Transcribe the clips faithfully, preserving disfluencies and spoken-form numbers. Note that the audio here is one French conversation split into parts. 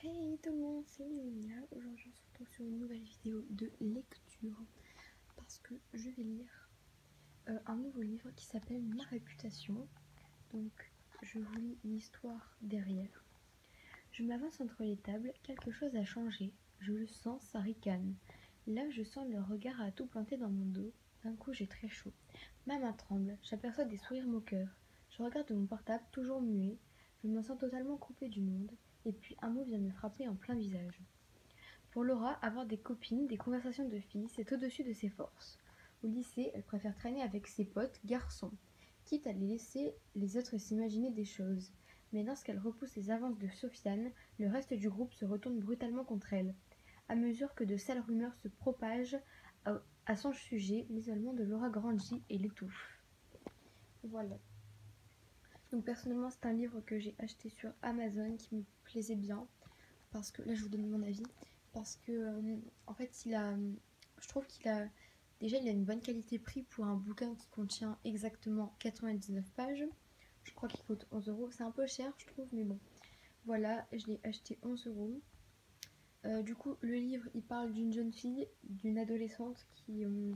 Hey tout le monde, c'est Léonia. Aujourd'hui on se retrouve sur une nouvelle vidéo de lecture parce que je vais lire euh, un nouveau livre qui s'appelle Ma réputation. Donc je vous lis l'histoire derrière. Je m'avance entre les tables, quelque chose a changé. Je le sens, ça ricane. Là je sens le regard à tout planter dans mon dos. D'un coup j'ai très chaud. Ma main tremble, j'aperçois des sourires moqueurs. Je regarde mon portable, toujours muet. Je me sens totalement coupée du monde. Et puis un mot vient me frapper en plein visage. Pour Laura, avoir des copines, des conversations de filles, c'est au-dessus de ses forces. Au lycée, elle préfère traîner avec ses potes garçons, quitte à les laisser les autres s'imaginer des choses. Mais lorsqu'elle repousse les avances de Sofiane, le reste du groupe se retourne brutalement contre elle. À mesure que de sales rumeurs se propagent à, à son sujet, l'isolement de Laura grandit et l'étouffe. Voilà. Donc personnellement, c'est un livre que j'ai acheté sur Amazon qui me plaisait bien. Parce que là je vous donne mon avis, parce que euh, en fait il a, je trouve qu'il a, déjà il a une bonne qualité prix pour un bouquin qui contient exactement quatre-vingt-dix-neuf pages. Je crois qu'il coûte onze euros, c'est un peu cher je trouve, mais bon. Voilà, je l'ai acheté onze euros. Euh, du coup le livre il parle d'une jeune fille, d'une adolescente qui, euh,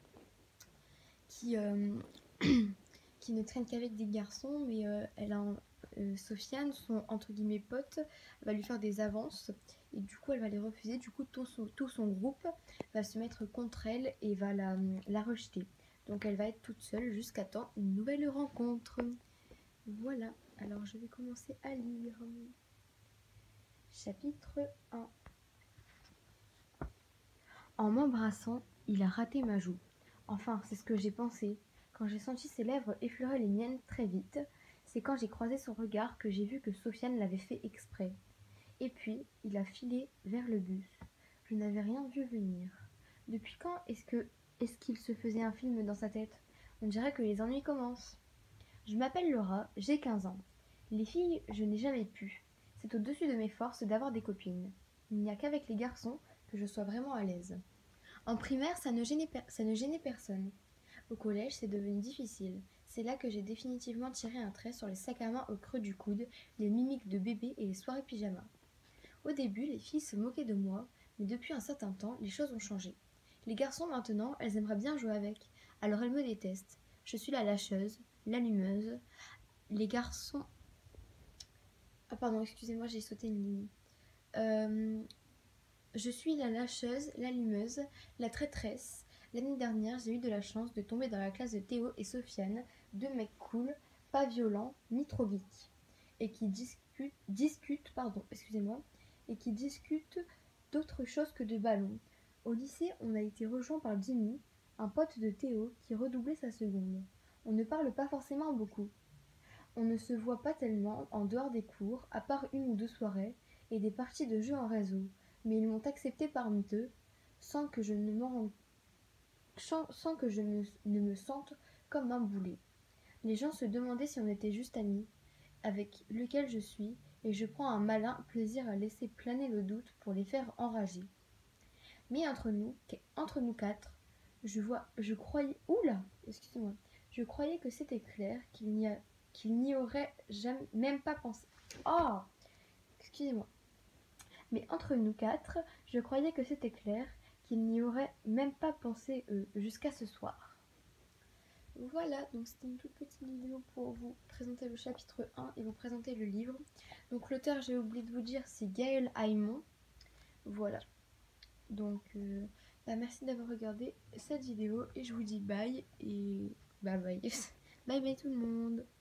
qui, euh, qui ne traîne qu'avec des garçons, mais euh, elle a un, euh, Sofiane, son entre guillemets pote, va lui faire des avances et du coup elle va les refuser. Du coup tout son, tout son groupe va se mettre contre elle et va la, la rejeter. Donc elle va être toute seule jusqu'à temps une nouvelle rencontre. Voilà, alors je vais commencer à lire. Chapitre un. En m'embrassant, il a raté ma joue. Enfin, c'est ce que j'ai pensé. Quand j'ai senti ses lèvres effleurer les miennes très vite, c'est quand j'ai croisé son regard que j'ai vu que Sofiane l'avait fait exprès. Et puis, il a filé vers le bus. Je n'avais rien vu venir. Depuis quand est-ce que est-ce qu'il se faisait un film dans sa tête? On dirait que les ennuis commencent. Je m'appelle Laura, j'ai quinze ans. Les filles, je n'ai jamais pu. C'est au-dessus de mes forces d'avoir des copines. Il n'y a qu'avec les garçons que je sois vraiment à l'aise. En primaire, ça ne gênait, per- ça ne gênait personne. Au collège, c'est devenu difficile. C'est là que j'ai définitivement tiré un trait sur les sacs à main au creux du coude, les mimiques de bébé et les soirées pyjama. Au début, les filles se moquaient de moi, mais depuis un certain temps, les choses ont changé. Les garçons, maintenant, elles aimeraient bien jouer avec, alors elles me détestent. Je suis la lâcheuse, l'allumeuse. Les garçons... Ah pardon, excusez-moi, j'ai sauté une ligne. Euh, Je suis la lâcheuse, l'allumeuse, la traîtresse. L'année dernière, j'ai eu de la chance de tomber dans la classe de Théo et Sofiane, deux mecs cool, pas violents, ni trop geeks, et qui discutent, discutent, pardon, excusez-moi, et qui discutent d'autre chose que de ballons. Au lycée, on a été rejoint par Jimmy, un pote de Théo qui redoublait sa seconde. On ne parle pas forcément beaucoup. On ne se voit pas tellement en dehors des cours, à part une ou deux soirées et des parties de jeux en réseau, mais ils m'ont accepté parmi eux, sans que je ne me, rende... sans que je me... ne me sente comme un boulet. Les gens se demandaient si on était juste amis, avec lequel je suis, et je prends un malin plaisir à laisser planer le doute pour les faire enrager. Mais entre nous, entre nous quatre, je vois, je croyais, oula, excusez-moi, je croyais que c'était clair, qu'il n'y a qu'il n'y aurait jamais, même pas pensé. Oh, excusez-moi. Mais entre nous quatre, je croyais que c'était clair, qu'il n'y aurait même pas pensé eux, jusqu'à ce soir. Voilà, donc c'était une toute petite vidéo pour vous présenter le chapitre un et vous présenter le livre. Donc l'auteur, j'ai oublié de vous dire, c'est Gaël Haimon. Voilà. Donc, euh, bah, merci d'avoir regardé cette vidéo et je vous dis bye et bye bye. Bye bye tout le monde.